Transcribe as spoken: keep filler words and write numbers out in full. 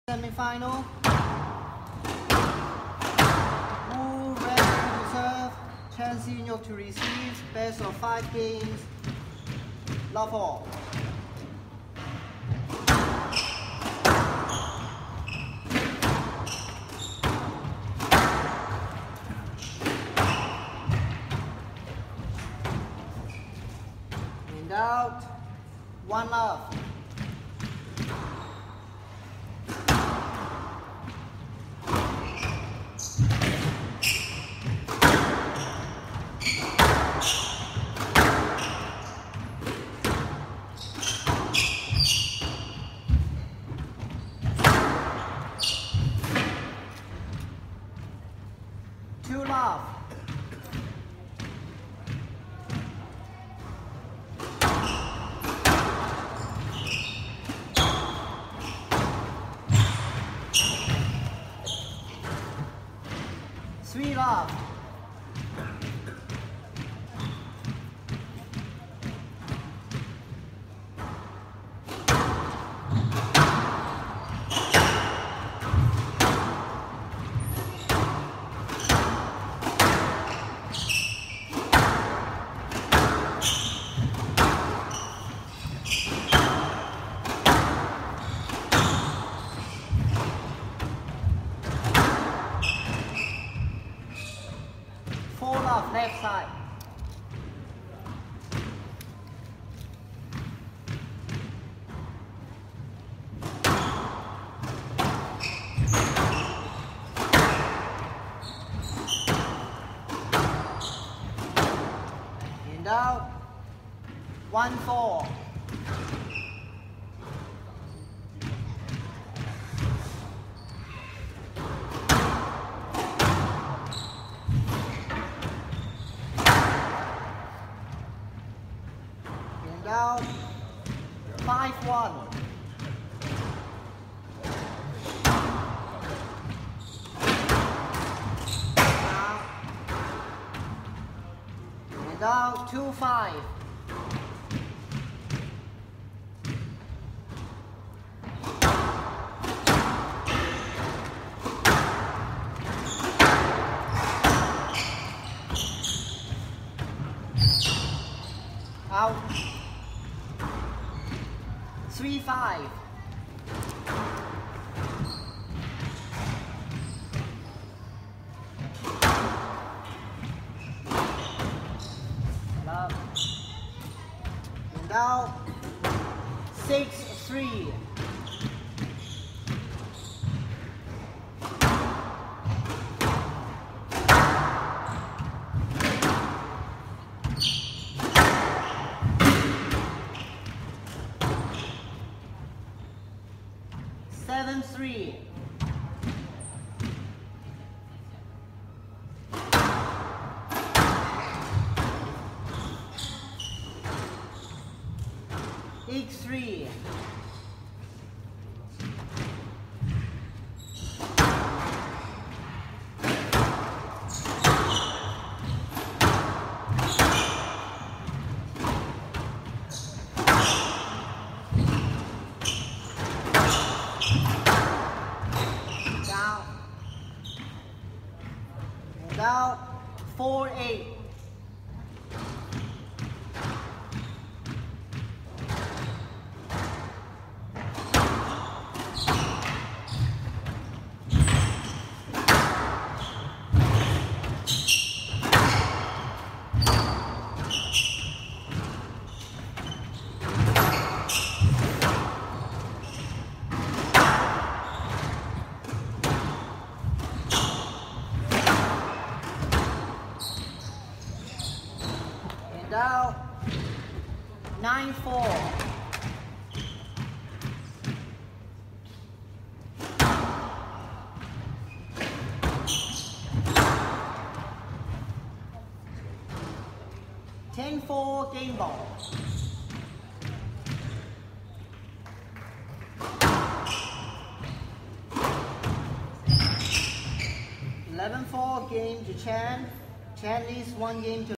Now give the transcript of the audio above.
Semi-final. Wu ready to serve. Chen Xiyok to receive. Best of five games. Love all. In doubt. One love. Two love. Three love. Four love, left side. In doubt. One four. Down, five one. Down, and down, two five. Out. Three five. Love. And now six three. Seven three. Eight three. Now four eight. Now nine four. Ten four game ball. Eleven four game to Chen. Chen leads one game to